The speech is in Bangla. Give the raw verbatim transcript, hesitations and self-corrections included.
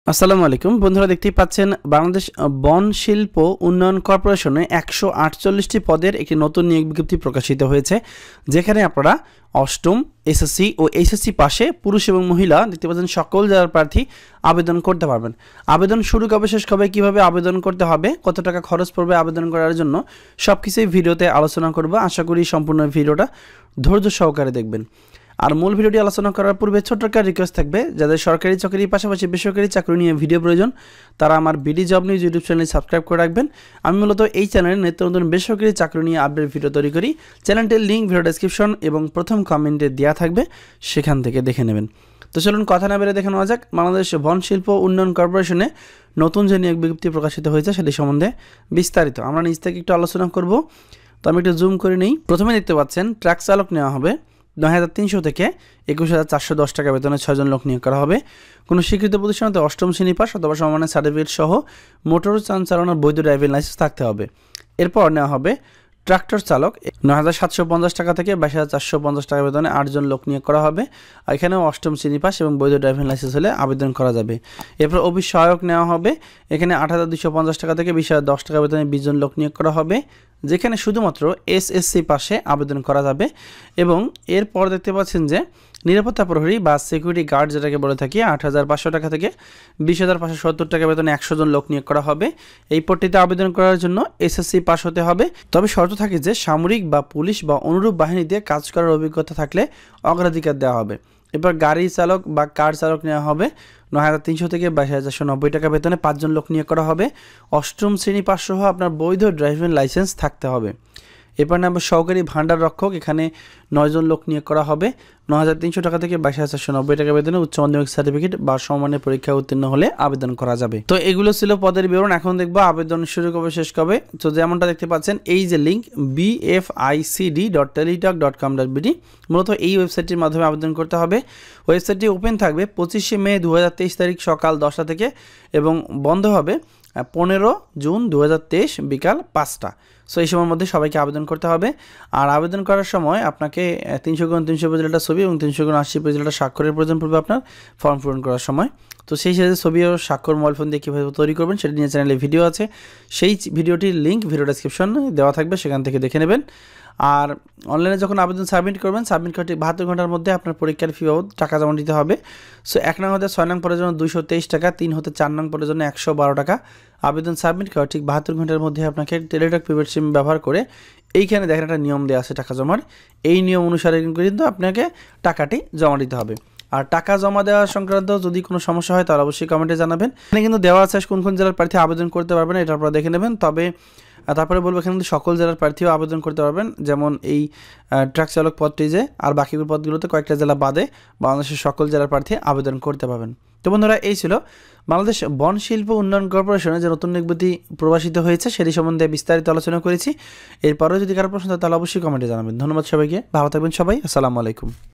আসসালামু আলাইকুম বন্ধুরা, দেখতেই পাচ্ছেন বাংলাদেশ বন শিল্প উন্নয়ন কর্পোরেশনে একশো আটচল্লিশটি পদের একটি নতুন নিয়োগ বিজ্ঞপ্তি প্রকাশিত হয়েছে, যেখানে আপনারা অষ্টম এসএসসি ও এইচএসসি পাশে পুরুষ এবং মহিলা দেখতে পাচ্ছেন সকল জেলার প্রার্থী আবেদন করতে পারবেন। আবেদন শুরু কবে শেষ কবে, কীভাবে আবেদন করতে হবে, কত টাকা খরচ পড়বে আবেদন করার জন্য, সব কিছুই ভিডিওতে আলোচনা করব। আশা করি সম্পূর্ণ ভিডিওটা ধৈর্য সহকারে দেখবেন। আর মূল ভিডিওটি আলোচনা করার পূর্বে ছোট্ট একটা রিকোয়েস্ট থাকবে, যাদের সরকারি চাকরির পাশাপাশি বেসরকারি চাকরি নিয়ে ভিডিও প্রয়োজন তারা আমার BD job news YouTube channel subscribe করে রাখবেন। আমি মূলত এই চ্যানেলে নিত্য নতুন বেসরকারি চাকরি নিয়ে আপডেট ভিডিও তৈরি করি। চ্যানেলটির লিঙ্ক ভিডিও ডেসক্রিপশন এবং প্রথম কমেন্টে দেওয়া থাকবে, সেখান থেকে দেখে নেবেন। তো চলুন কথা না বেড়ে দেখে নেওয়া যাক বাংলাদেশ বন শিল্প উন্নয়ন কর্পোরেশনে নতুন যে নিয়োগ বিজ্ঞপ্তি প্রকাশিত হয়েছে সেটি সম্বন্ধে বিস্তারিত আমরা নিজ থেকে একটু আলোচনা করব। তো আমি একটু জুম করে নিই। প্রথমে দেখতে পাচ্ছেন ট্রাক চালক নেওয়া হবে নয় হাজার তিনশো থেকে একুশ হাজার চারশো দশ টাকা বেতনে ছয়জন লোক নিয়োগ করা হবে। কোনো স্বীকৃত প্রতিষ্ঠানতে অষ্টম শ্রেণী পাস অথবা সমমানের সার্টিফিকেট সহ মোটর যান চালানোর বৈধ ড্রাইভিং লাইসেন্স থাকতে হবে। এরপর নেওয়া হবে ট্রাক্টর চালক নয় হাজার সাতশো পঞ্চাশ টাকা থেকে বাইশ হাজার চারশো পঞ্চাশ টাকা বেতনে আটজন লোক নিয়োগ করা হবে। এখানেও অষ্টম শ্রেণী পাস এবং বৈধ ড্রাইভিং লাইসেন্স হলে আবেদন করা যাবে। এরপর অফিস সহায়ক নেওয়া হবে, এখানে আট হাজার দুশো পঞ্চাশ টাকা থেকে বিশ হাজার দশ টাকা বেতনে বিশ জন লোক নিয়োগ করা হবে, যেখানে শুধুমাত্র এসএসসি পাশে আবেদন করা যাবে। এবং এরপর দেখতে পাচ্ছেন যে নিরাপত্তা প্রহরী বা সিকিউরিটি গার্ড যেটাকে বলে থাকি আট হাজার পাঁচশো টাকা থেকে বিশ হাজার পাঁচশো সত্তর টাকা বেতনে একশো জন লোক নিয়োগ করা হবে। এই পদটিতে আবেদন করার জন্য এসএসসি পাস হতে হবে, তবে শর্ত থাকে যে সামরিক বা পুলিশ বা অনুরূপ বাহিনীতে কাজ করার অভিজ্ঞতা থাকলে অগ্রাধিকার দেওয়া হবে। এবার গাড়ি চালক বা কার চালক নেওয়া হবে নয় হাজার তিনশো থেকে বাইশ হাজার চারশো নব্বই টাকা বেতনে পাঁচজন লোক নিয়োগ করা হবে। অষ্টম শ্রেণী পাস সহ আপনার বৈধ ড্রাইভিং লাইসেন্স থাকতে হবে। এরপর নেব সহকারী ভান্ডার রক্ষক, এখানে নয়জন লোক নিয়োগ করা হবে নয় হাজার তিনশো টাকা থেকে বাইশ হাজার চারশো নব্বই টাকা বেতনে উচ্চ মাধ্যমিক সার্টিফিকেট বা সমমানের পরীক্ষা উত্তীর্ণ হলে আবেদন করা যাবে। তো এগুলো ছিল পদের বিবরণ। এখন দেখবো আবেদন শুরু কবে শেষ কবে। তো যেমনটা দেখতে পাচ্ছেন এই যে link B F I C D dot Teletalk dot com dot BD, মূলত এই ওয়েবসাইটটির মাধ্যমে আবেদন করতে হবে। ওয়েবসাইটটি ওপেন থাকবে পঁচিশে মে দু হাজার তেইশ তারিখ সকাল দশটা থেকে এবং বন্ধ হবে পনেরো জুন দু হাজার তেইশ বিকাল পাঁচটা। সো এই সময়ের মধ্যে সবাইকে আবেদন করতে হবে। আর আবেদন করার সময় আপনাকে তিনশো গুণ তিনশো পেজের একটা ছবি এবং তিনশো গুণ আশি পেজের একটা স্বাক্ষরের প্রয়োজন পড়বে আপনার ফর্ম পূরণ করার সময়। তো সেই সাথে ছবি ও স্বাক্ষর মোবাইল ফোন দিয়ে কীভাবে তৈরি করবেন সেটা নিয়ে চ্যানেলে ভিডিও আছে, সেই ভিডিওটির লিঙ্ক ভিডিও ডেসক্রিপশনে দেওয়া থাকবে, সেখান থেকে দেখে নেবেন। আর অনলাইনে যখন আবেদন সাবমিট করবেন সাবমিট করতে বাহাত্তর ঘন্টার মধ্যে আপনার পরীক্ষার ফি বাবদ টাকা জমা দিতে হবে। সো এক নং হতে ছয় নং পদের জন্য দুইশো তেইশ টাকা, তিন হতে চার নং পদের জন্য একশো বারো টাকা। আবেদন সাবমিট করার ঠিক বাহাত্তর ঘন্টার মধ্যে আপনাকে টেলিটক প্রিপেড সিম ব্যবহার করে এইখানে দেখেন একটা নিয়ম দেওয়া আছে টাকা জমার, এই নিয়ম অনুসারে কিন্তু আপনাকে টাকাটি জমা দিতে হবে। আর টাকা জমা দেওয়া সংক্রান্ত যদি কোনো সমস্যা হয় তাহলে অবশ্যই কমেন্টে জানাবেন। এখানে কিন্তু দেওয়া আছে কোন কোন জেলার প্রার্থী আবেদন করতে পারবেন, এটা আপনারা দেখে নেবেন। তবে তারপরে বলবো এখানে কিন্তু সকল জেলার প্রার্থীও আবেদন করতে পারবেন, যেমন এই ট্রাক চালক পদটি যে, আর বাকি পদগুলোতে কয়েকটা জেলা বাদে বাংলাদেশের সকল জেলার প্রার্থী আবেদন করতে পারবেন। তো বন্ধুরা, এই ছিল বাংলাদেশ বন শিল্প উন্নয়ন কর্পোরেশনে যে নতুন নিয়োগ প্রকাশিত হয়েছে সেটি সম্বন্ধে বিস্তারিত আলোচনা করেছি। এরপরেও যদি কারো প্রশ্ন থাকে তাহলে অবশ্যই কমেন্টে জানাবেন। ধন্যবাদ সবাইকে, ভালো থাকবেন সবাই, আসসালামু আলাইকুম।